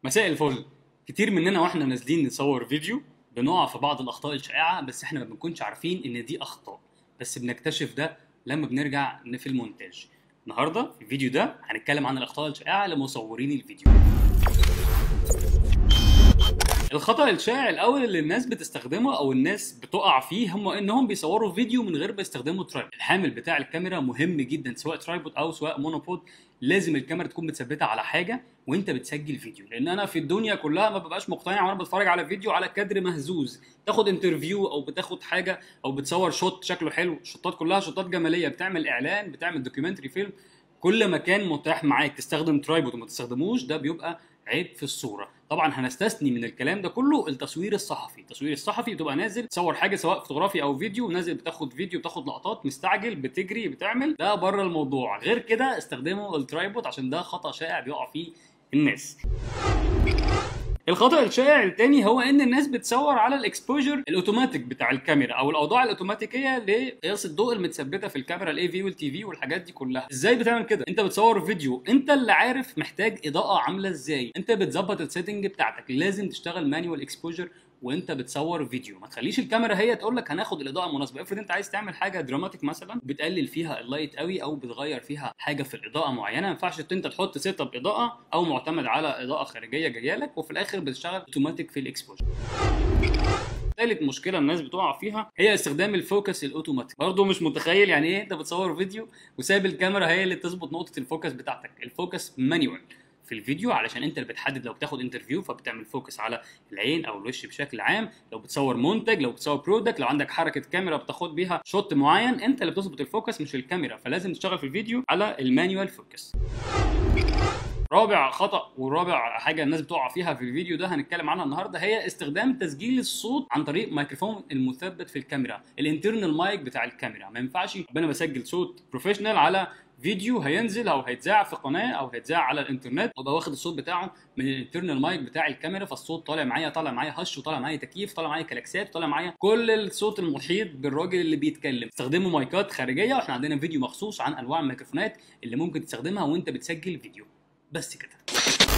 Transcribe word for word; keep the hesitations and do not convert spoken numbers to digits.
مساء الفل. كتير مننا واحنا نازلين نصور فيديو بنقع في بعض الاخطاء الشائعه، بس احنا ما بنكونش عارفين ان دي اخطاء، بس بنكتشف ده لما بنرجع في المونتاج. النهارده في الفيديو ده هنتكلم عن الاخطاء الشائعه لمصورين الفيديو. الخطأ الشائع الأول اللي الناس بتستخدمه أو الناس بتقع فيه هم إنهم بيصوروا فيديو من غير ما يستخدموا ترايبود. الحامل بتاع الكاميرا مهم جدا، سواء ترايبود أو سواء مونوبود. لازم الكاميرا تكون متثبتة على حاجة وأنت بتسجل فيديو، لأن أنا في الدنيا كلها ما ببقاش مقتنع وأنا بتفرج على فيديو على كادر مهزوز. تاخد انترفيو أو بتاخد حاجة أو بتصور شوت شكله حلو، الشوتات كلها شوتات جمالية، بتعمل إعلان، بتعمل دوكيومنتري فيلم، كل ما كان متاح معاك تستخدم ترايبود وما تستخدموش ده بيبقى عيب في الصوره. طبعا هنستثني من الكلام ده كله التصوير الصحفي. التصوير الصحفي بتبقى نازل تصور حاجه سواء فوتوغرافي او فيديو، نازل بتاخد فيديو بتاخد لقطات، مستعجل بتجري بتعمل، ده بره الموضوع. غير كده استخدموا الترايبود عشان ده خطأ شائع بيقع فيه الناس. الخطأ الشائع التاني هو ان الناس بتصور على الاكسبوجر الاوتوماتيك بتاع الكاميرا او الاوضاع الاوتوماتيكيه لقياس الضوء المتثبته في الكاميرا، الاي في والتي في والحاجات دي كلها. ازاي بتعمل كده؟ انت بتصور فيديو، انت اللي عارف محتاج اضاءه عامله ازاي، انت بتظبط السيتنج بتاعتك. لازم تشتغل مانيوال اكسبوجر وانت بتصور فيديو، ما تخليش الكاميرا هي تقول لك هناخد الاضاءه المناسبه. افرض انت عايز تعمل حاجه دراماتيك مثلا، بتقلل فيها اللايت قوي او بتغير فيها حاجه في الاضاءه معينه، ما ينفعش انت تحط سيت اب اضاءه او معتمد على اضاءه خارجيه جايه لك وفي الاخر بتشتغل اوتوماتيك في الاكسبوجر. ثالث مشكله الناس بتقع فيها هي استخدام الفوكس الاوتوماتيك. برضه مش متخيل يعني ايه انت بتصور فيديو وسايب الكاميرا هي اللي تظبط نقطه الفوكس بتاعتك. الفوكس مانيوال في الفيديو علشان انت اللي بتحدد. لو بتاخد انترفيو فبتعمل فوكس على العين او الوش بشكل عام، لو بتصور منتج، لو بتصور برودكت، لو عندك حركه كاميرا بتاخد بيها شوت معين، انت اللي بتظبط الفوكس مش الكاميرا. فلازم تشتغل في الفيديو على المانيوال فوكس. رابع خطأ ورابع حاجة الناس بتقع فيها في الفيديو ده هنتكلم عنها النهارده هي استخدام تسجيل الصوت عن طريق ميكروفون المثبت في الكاميرا، الانترنال مايك بتاع الكاميرا. ما ينفعش انا بسجل صوت بروفيشنال على فيديو هينزل او هيتذاع في قناه او هيتذاع على الانترنت وابقى واخد الصوت بتاعه من الانترنال مايك بتاع الكاميرا، فالصوت طالع معايا طالع معايا هش وطالع معايا تكييف، طالع معايا كلاكسات، طالع معايا كل الصوت المحيط بالراجل اللي بيتكلم. استخدموا مايكات خارجيه، واحنا عندنا فيديو مخصوص عن انواع الميكروفونات اللي ممكن تستخدمها وانت بتسجل فيديو. بس كده.